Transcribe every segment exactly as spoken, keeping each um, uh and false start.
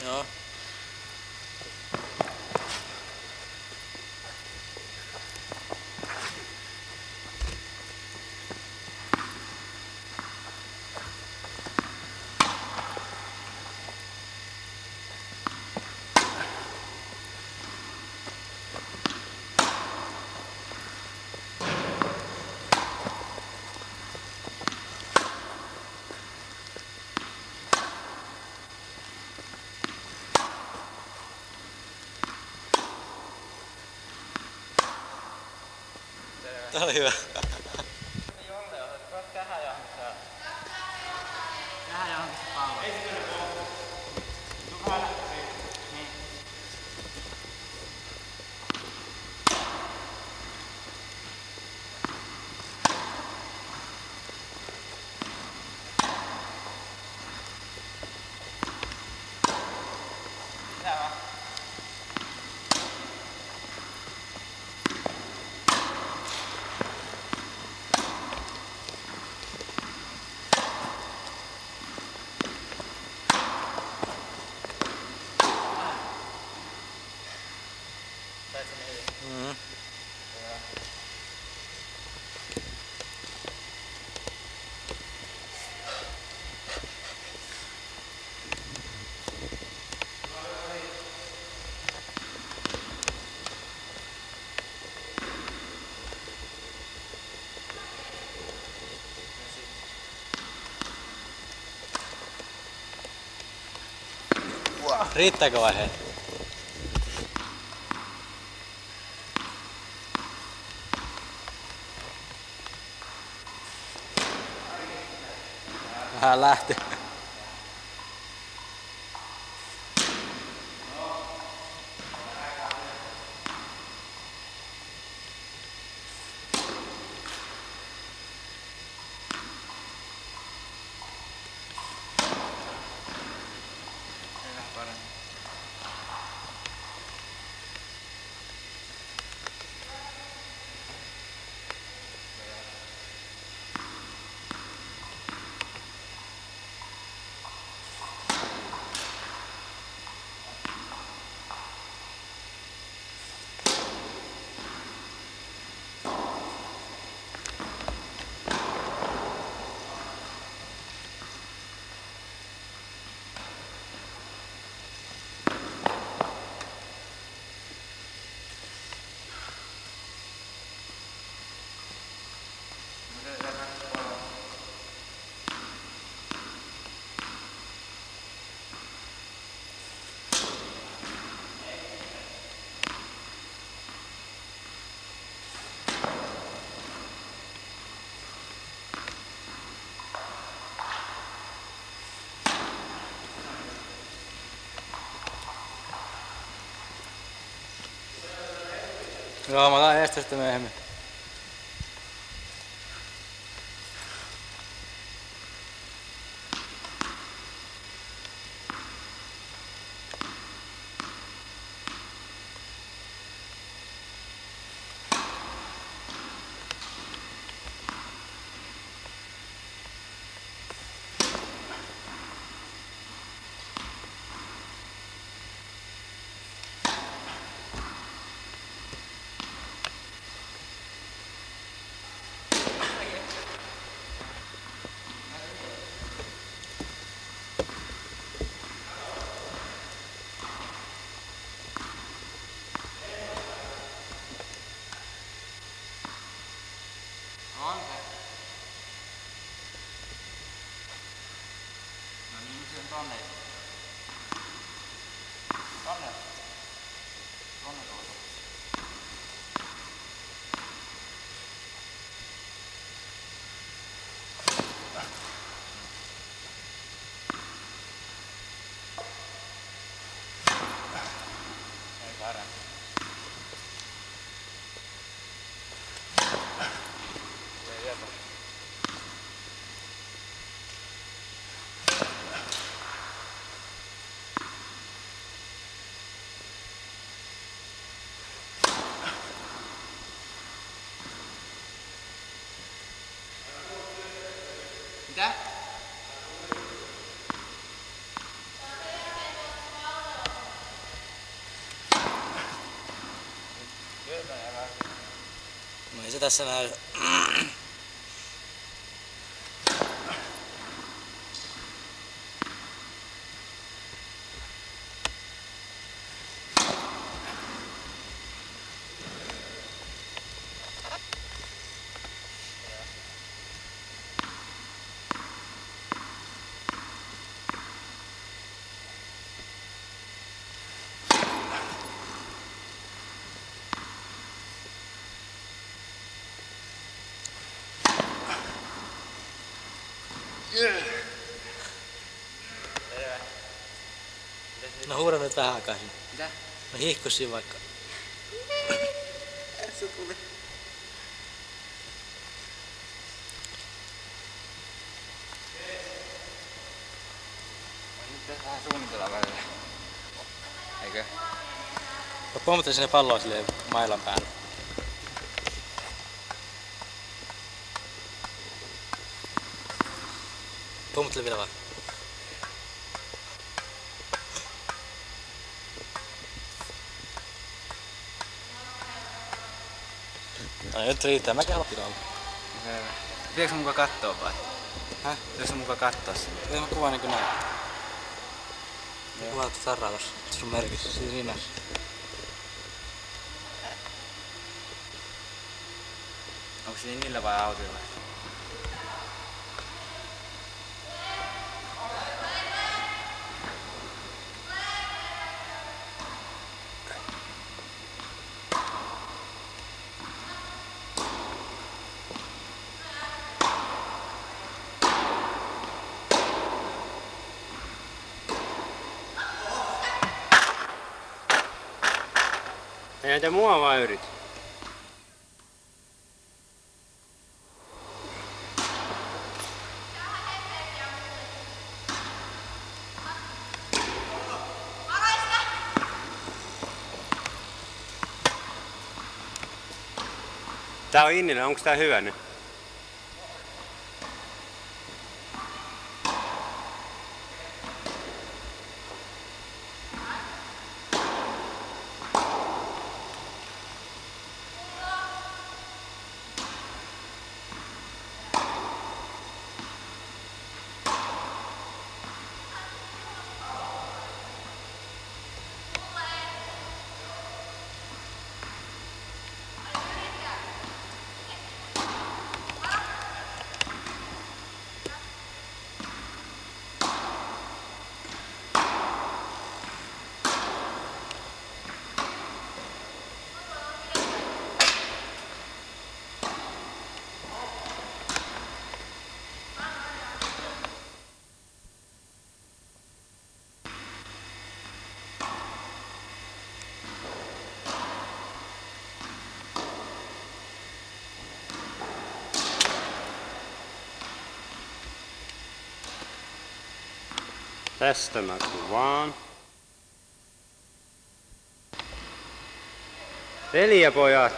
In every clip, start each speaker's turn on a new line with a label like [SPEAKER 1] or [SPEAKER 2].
[SPEAKER 1] Joo. Tää oli hyvä.
[SPEAKER 2] Jolle otat kähäjahmissa. Kähäjahmissa pallo. Ei sitä nyt ole. Tuu vähän lähtöisiin. Niin. Mitä vaan?
[SPEAKER 1] Mm-hmm. Riittääkö vai hei? Vähän lähti. Joo, mä otan eestä sitten myöhemmin.
[SPEAKER 2] On se. No niin, se on tonne. Tonne. Tonne tuossa. Ei parempi. Ei jätä. Mitä?
[SPEAKER 1] Ei se tässä näy. No huuda nyt vähän aikaa sinne.
[SPEAKER 3] Mitä?
[SPEAKER 1] No hiihku siinä vaikka.
[SPEAKER 3] Se tuli. Nyt pitää vähän suunnitella välillä. Eikö?
[SPEAKER 1] Mä pommitan sinne palloa silleen mailan päälle. Pommittele vielä vaan. No nyt riittää, mäkin haluan olla.
[SPEAKER 3] Pitäisikö muka kattoo vai?
[SPEAKER 1] Häh?
[SPEAKER 3] Pitäisikö muka kattoo sinne?
[SPEAKER 1] Ei mä kuvaan niinku näin. Mä kuvaan tuota tarraa tossa. Sun merkissä, siinä rinnassa.
[SPEAKER 3] Onko se niillä vai autoilla?
[SPEAKER 2] Ei näitä mua vaan yrit. Tää on Innilä, onks tää hyvä nyt? Tästä mä kuvaan. Veljepojat.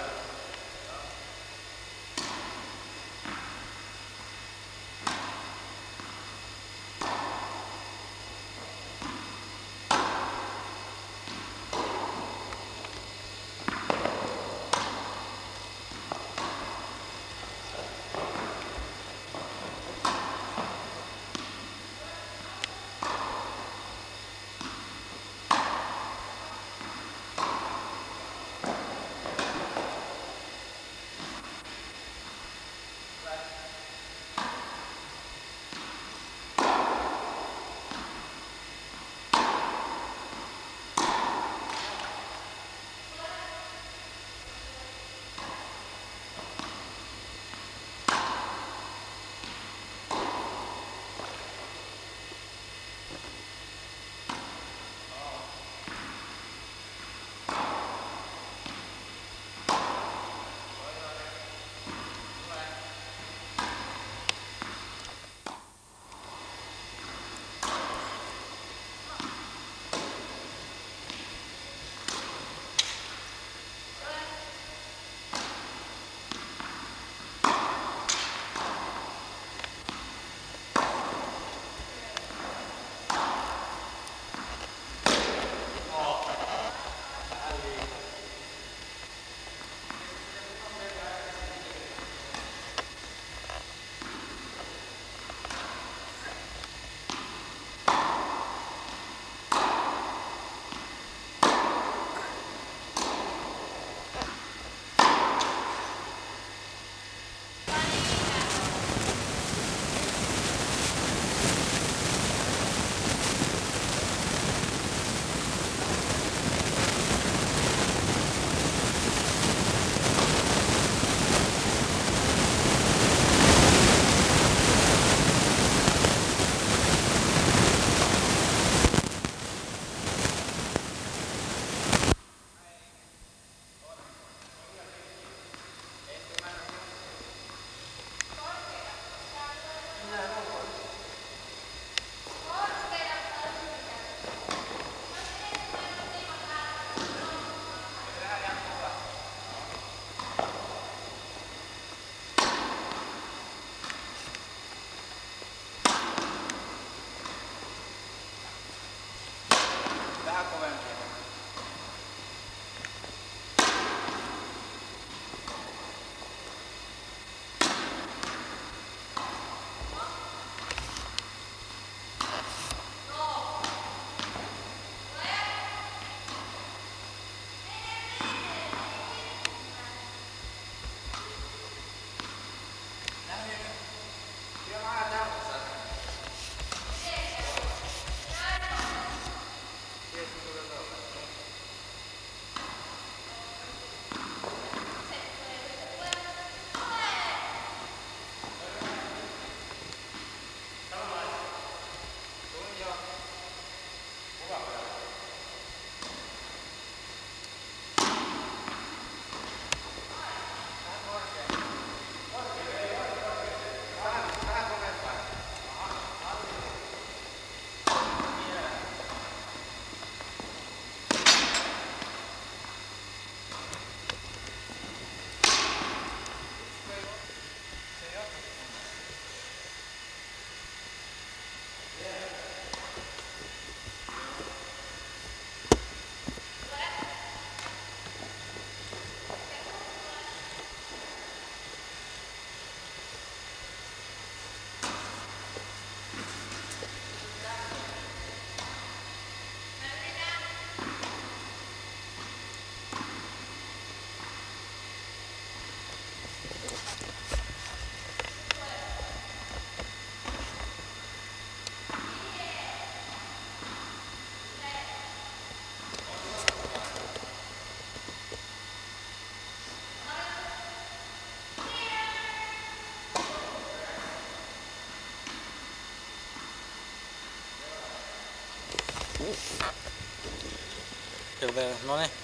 [SPEAKER 1] Kyllä, no niin.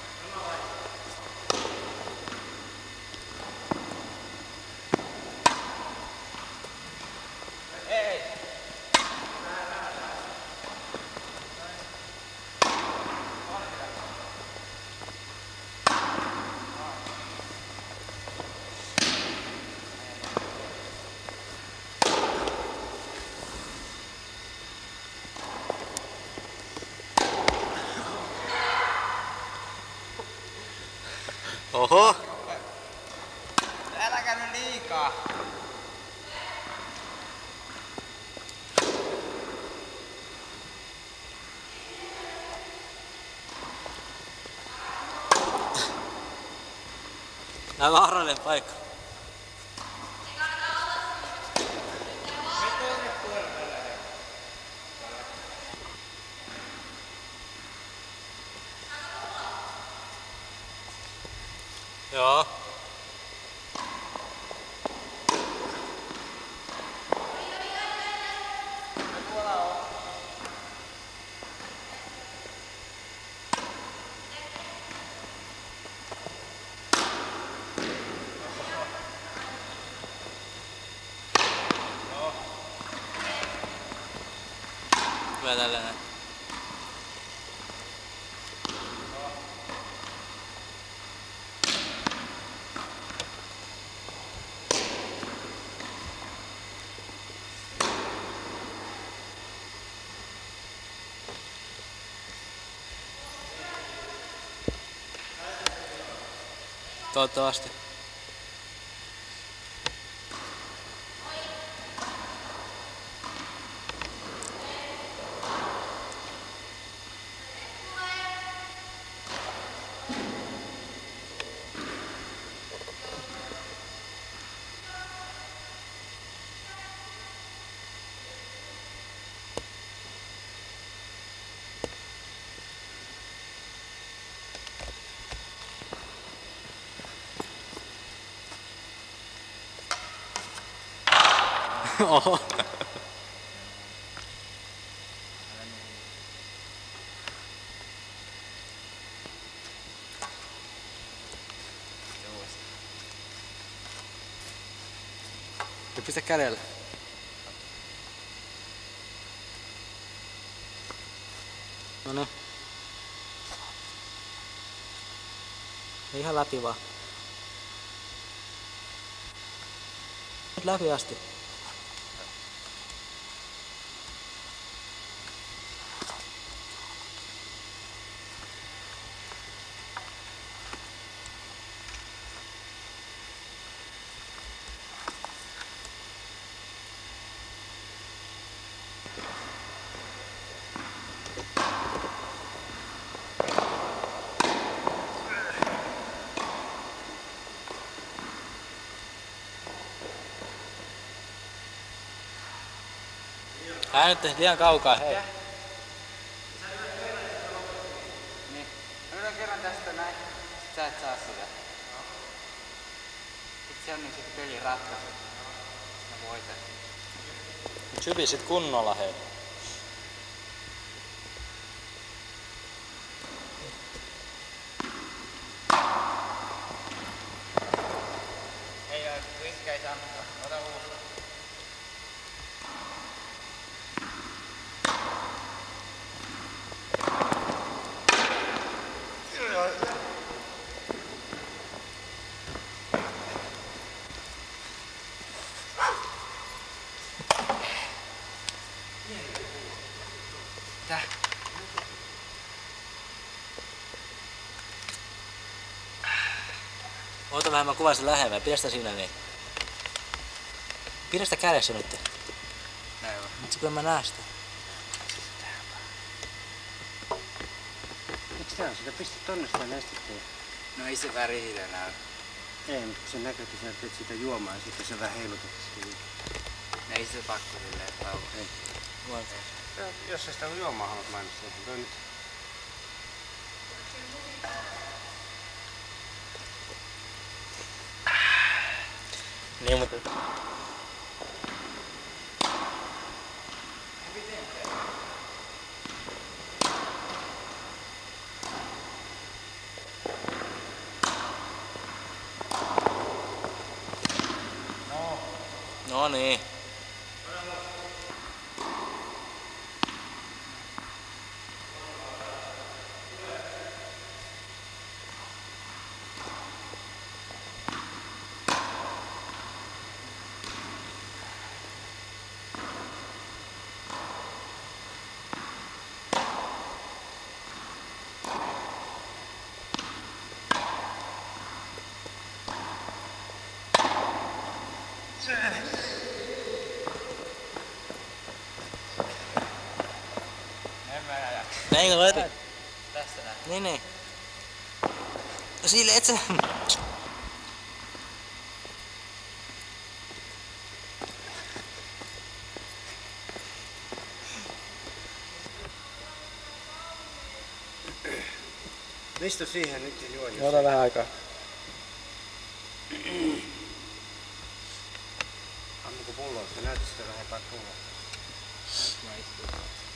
[SPEAKER 1] Oho!
[SPEAKER 3] Äläkä nyt liikaa!
[SPEAKER 1] Nää on vaarallinen paikka. Joo. Hyvä tällainen. Toivottavasti. Oho. Ja pistä kädellä. No niin. Ihan läpi vaan. Nyt läpi asti. Ää nyt liian kaukaa, hei.
[SPEAKER 3] Niin. Mä yritän kerran tästä näin. Sit sä et saa sitä. Sit se on niin sit pelin ratkaisu. Mä voitan.
[SPEAKER 1] Syvi sit kunnolla, hei.
[SPEAKER 3] Ei oo, riskejä ei saanut. Ota uusi. Tää.
[SPEAKER 1] Oota vähän, mä kuvan sen lähemmän. Pidä sitä siinä niin. Pidä sitä kädessä nyt.
[SPEAKER 3] Näin vaan.
[SPEAKER 1] Nyt kun mä näen sitä.
[SPEAKER 2] Eikö tää sitä pistä tonne sitä nestettä?
[SPEAKER 3] No ei se väri siitä näy.
[SPEAKER 2] Ei, mutta kun se näkyy, että sä teet sitä juomaa ja sitten sä vähän heilutat sitä.
[SPEAKER 3] No ei se pakko silleen pauku.
[SPEAKER 2] Ei.
[SPEAKER 1] Voi.
[SPEAKER 2] Jos sä sitä juomaa haluat mainostaa, niin toi nyt.
[SPEAKER 1] Niin, mutta... No niin.
[SPEAKER 3] En mä aja.
[SPEAKER 1] Näinkö löytyy?
[SPEAKER 3] Tästä näin.
[SPEAKER 1] Niin niin. No sille et sä...
[SPEAKER 2] Istu siihen nyt ja juo.
[SPEAKER 4] Ota vähän aikaa.
[SPEAKER 2] Ammuko pulloa? Näytä sitä vähän pulloa.
[SPEAKER 3] Mä istun.